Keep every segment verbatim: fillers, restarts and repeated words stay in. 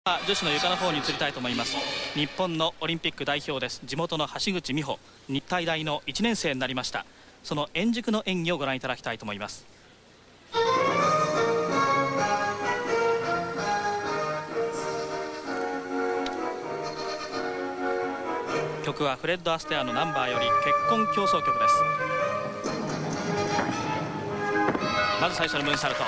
女子の床の方に移りたいと思います。日本のオリンピック代表です。地元の橋口美穂、日体大のいちねん生になりました。その円熟の演技をご覧いただきたいと思います。曲はフレッド・アステアのナンバーより結婚競争曲です。まず最初のムーンサルト。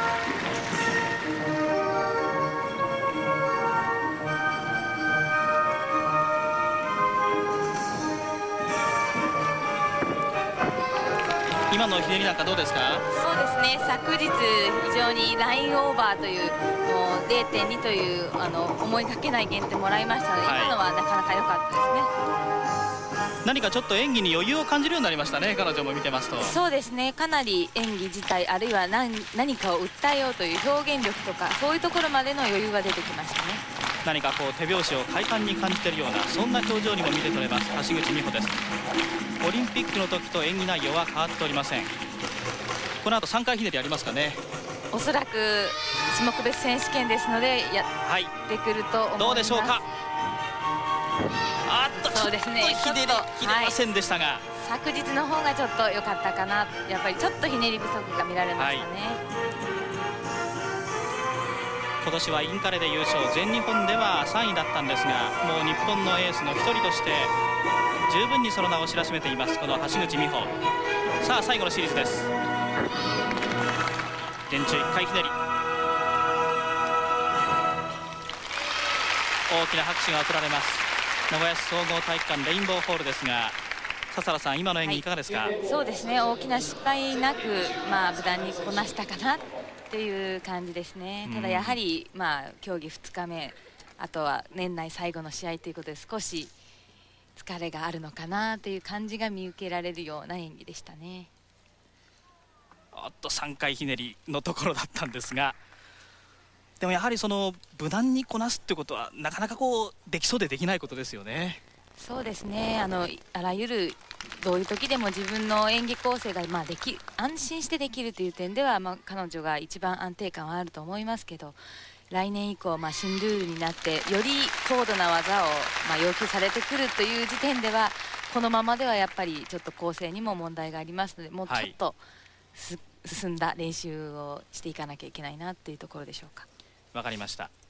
今のひねりなんかどうですか？ そうですね、昨日非常にラインオーバーというもう れいてんに というあの思いがけない減点もらいましたので、はい、今のはなかなか良かったですね。何かちょっと演技に余裕を感じるようになりましたね。彼女も見てますと。 そうですね、かなり演技自体あるいは 何, 何かを訴えようという表現力とかそういうところまでの余裕が出てきましたね。 何かこう手拍子を快感に感じているようなそんな表情にも見て取れます橋口美穂です。オリンピックの時と演技内容は変わっておりません。この後さんかいひねりありますかね。 おそらく種目別選手権ですのでやってくると思います。 どうでしょうか。あっとそうですね、 ひねり切れませんでしたが、はい、 昨日の方がちょっと良かったかな。やっぱりちょっとひねり不足が見られましたね。はい、 今年はインカレで優勝、全日本ではさんいだったんですが、もう日本のエースの一人として十分にその名を知らしめていますこの橋口美穂。さあ最後のシリーズです。電柱いっかいひねり、大きな拍手が送られます。名古屋市総合体育館レインボーホールですが、笹原さん今の演技いかがですか？はい、 そうですね、大きな失敗なく、まあ、無難にこなしたかなっていう感じですね。ただやはり、まあ、競技ふつかめ、あとは年内最後の試合ということで少し疲れがあるのかなという感じが見受けられるような演技でしたね。 あとさんかいひねりのところだったんですが、でもやはりその無難にこなすってことはなかなかこうできそうでできないことですよね。 そうですね、あのあらゆるどういう時でも自分の演技構成が、まあ、でき安心してできるという点では、まあ、彼女が一番安定感はあると思いますけど、来年以降、まあ、新ルールになってより高度な技を、まあ、要求されてくるという時点ではこのままではやっぱりちょっと構成にも問題がありますので、もうちょっと、はい、進んだ練習をしていかなきゃいけないなっていうところでしょうか。 わかりました。